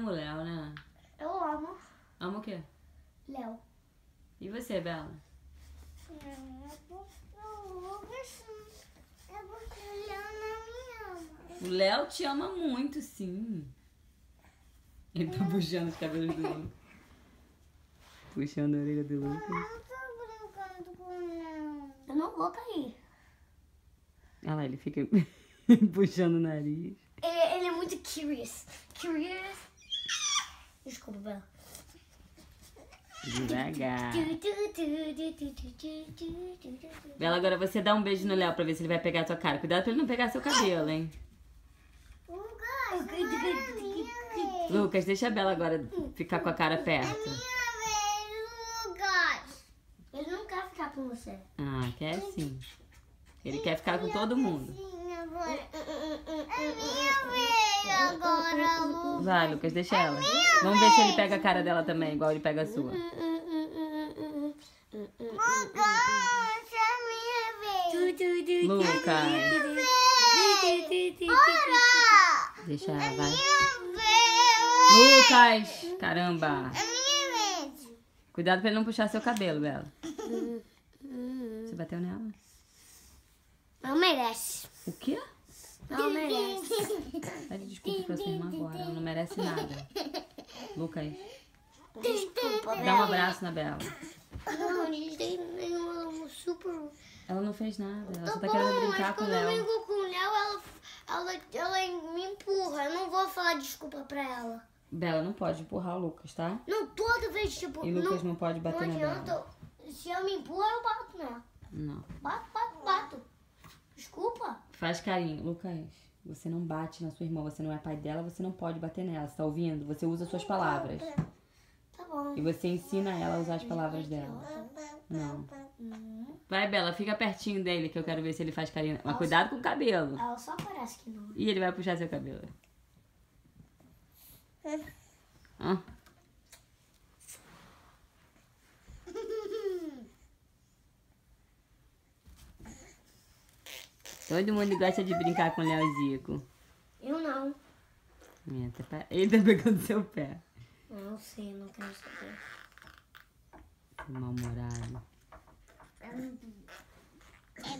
ama o Léo, né? Eu amo Ama o quê? Léo. E você, Bela? É porque o Léo não me ama. O Léo te ama muito, sim. Ele tá puxando os cabelos do Lucas. Puxando a orelha do Lucas. Eu não tô brincando com o Léo. Eu não vou cair. Olha lá, ele fica puxando o nariz. Ele é muito curious. Curious. Desculpa, Bela. Devagar. Bela, agora você dá um beijo no Léo pra ver se ele vai pegar a tua cara. Cuidado pra ele não pegar seu cabelo, hein? Lucas, deixa a Bela agora ficar com a cara perto. Ele não quer ficar com você. Ah, quer sim. Ele quer ficar com todo mundo. Vai, Lucas, deixa ela. Vamos ver se ele pega a cara dela também, igual ele pega a sua. Lucas. Deixa ela, vai. Lucas! Caramba! Cuidado pra ele não puxar seu cabelo, Bela. Você bateu nela? Não merece. O quê? Não merece. Pede desculpa pra sua irmã agora, ela não merece nada. Lucas, Desculpa, dá um abraço na Bela. Não, nenhum super. Ela não fez nada, ela Tá só tá bom, querendo mas brincar com o quando eu Léo. brinco com o Léo, ela me empurra. Eu não vou falar desculpa pra ela. Bela não pode empurrar o Lucas, tá? Não, toda vez, tipo... E Lucas não pode bater na Bela. adianta. Se eu me empurra, eu bato nela. Não. Bato. Desculpa. Faz carinho. Lucas, você não bate na sua irmã, você não é pai dela, você não pode bater nela, você tá ouvindo? Você usa suas palavras. Tá bom. E você ensina ela a usar as palavras dela. Não. Vai, Bela, fica pertinho dele que eu quero ver se ele faz carinho. Mas cuidado com o cabelo. Ela só parece que não. E ele vai puxar seu cabelo. Ah. Todo mundo gosta de brincar com o Leozico. Eu não. Ele tá pegando seu pé. Não sei, não quero saber. Mal-humorado.